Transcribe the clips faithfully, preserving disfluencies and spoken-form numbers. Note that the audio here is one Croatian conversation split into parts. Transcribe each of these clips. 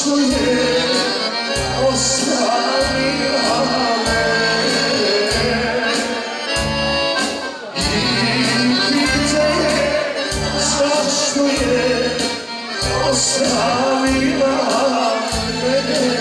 što je ostavila me i pita je zašto je ostavila me.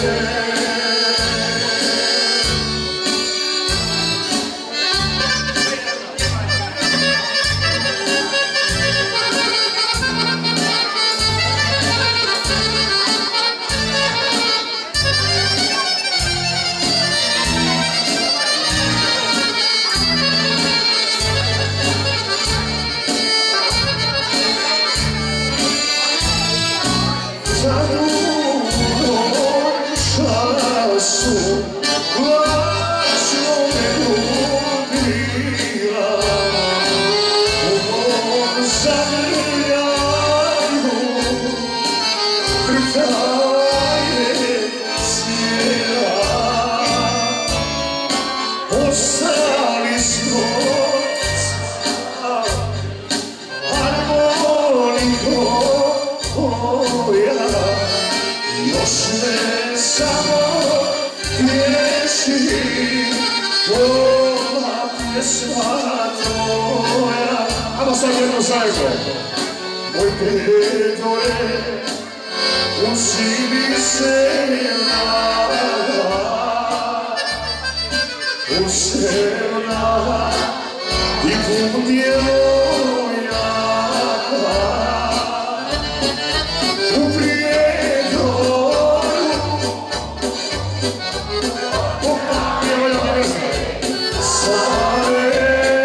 Ajmo sad jedno zajedno. Moj predore, u sivi se nada, u sevna i pun djevojaka. U prijedoru, djevojaka ne zna, stare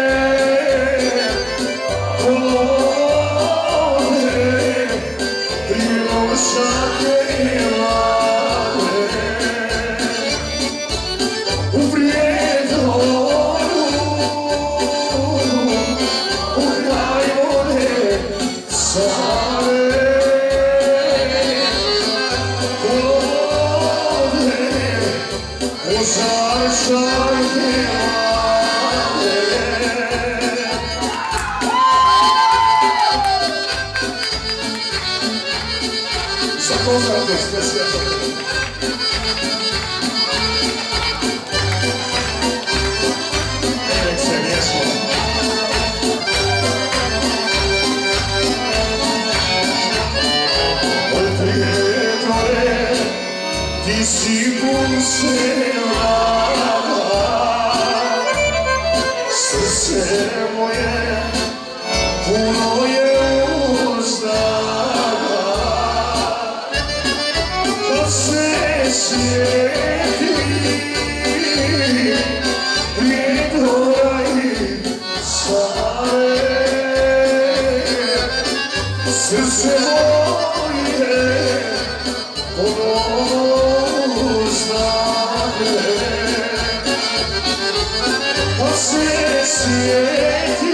ti si pun sela, srce moje puno je uzdaga, kad se sjeti prijedora i stare, srce moje puno pa se sjeti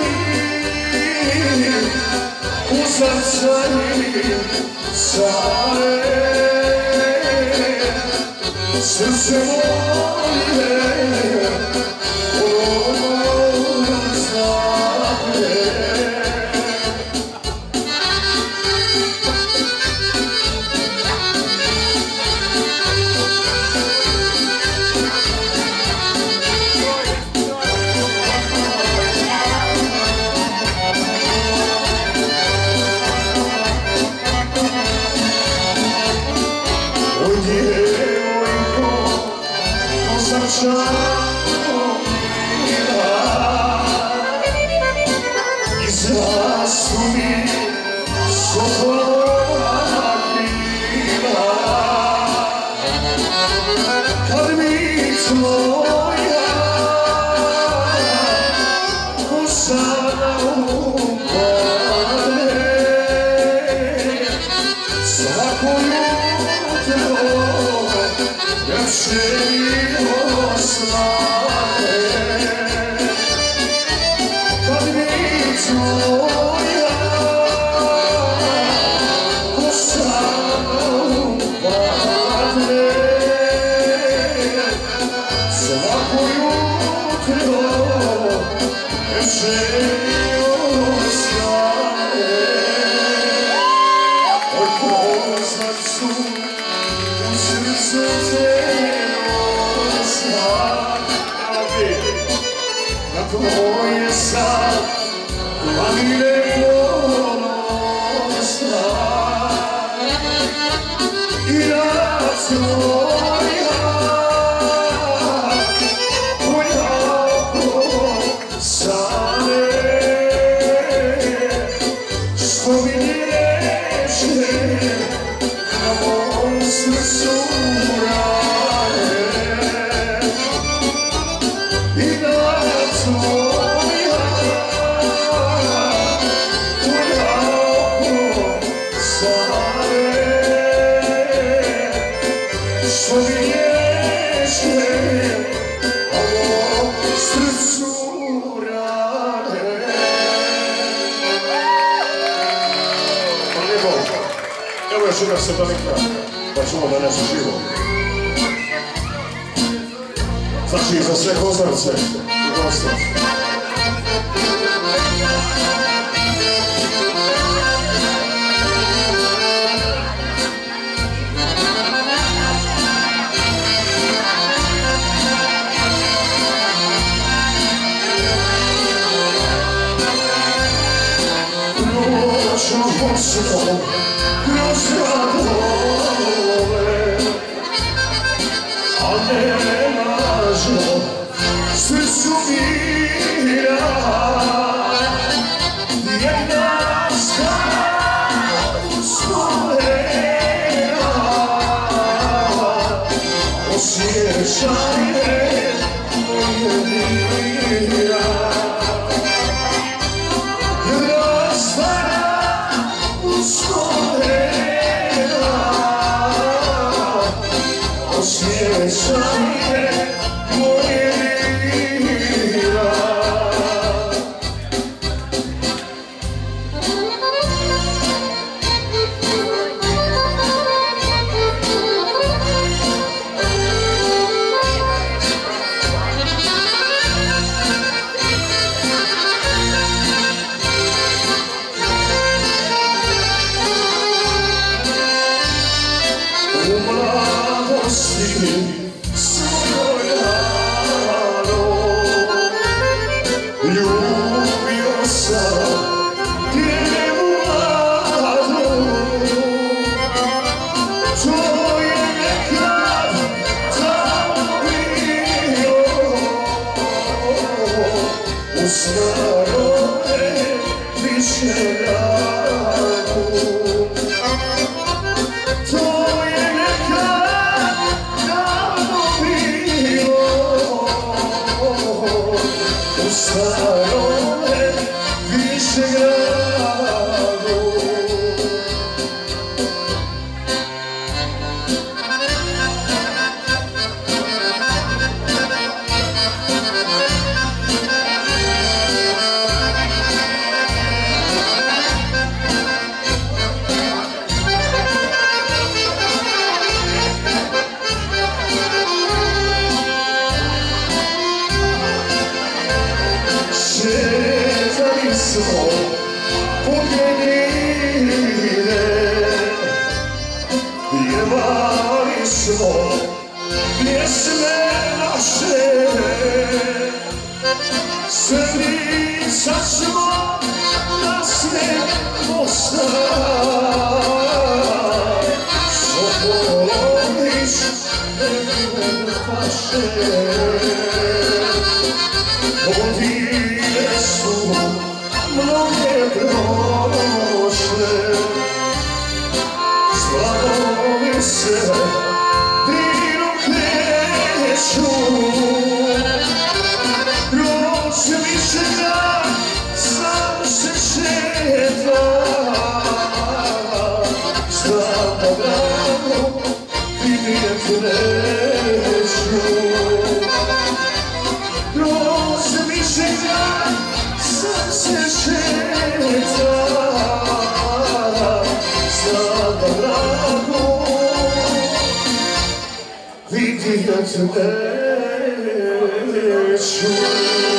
u srcani stare, srce moje ono znate. I zastumi sokola krila, kad mi tvoja kosa upade, svako jutro ja će mi osla. srce nosa, na tvoje sad, planine ponosna, i na tvoja, tvoja sane, što mi neće na mom srcu rane, i na tvoja, tvoja sane, što mi neće na mom srcu rane. Evo još jedna satanika, pa ćemo da nešto živo. Znači, za sve Kozarce i goste. Noću posljedom kroz gradove, a nema žal srcu mira, jedna stara uspomena osjećanje moje mira. Osjećanje moje mira. U mladosti svoj rano ljubio sam djevu mladu, to je nekad tamo bilo u starome Višegradu. To je nekad tamo bilo u starome Višegradu. Šetali smo put jedine, pjevali smo pjesme naše, srnica smo na sneg mosta, što poloviš ne paše. Godine su mnoge prošle, slavovi se dinom kreću, kroz Višegrad sam se šetam, znam da davno vidjet neću. Kroz Višegrad sam se šetam, znam da davno vidjet neću.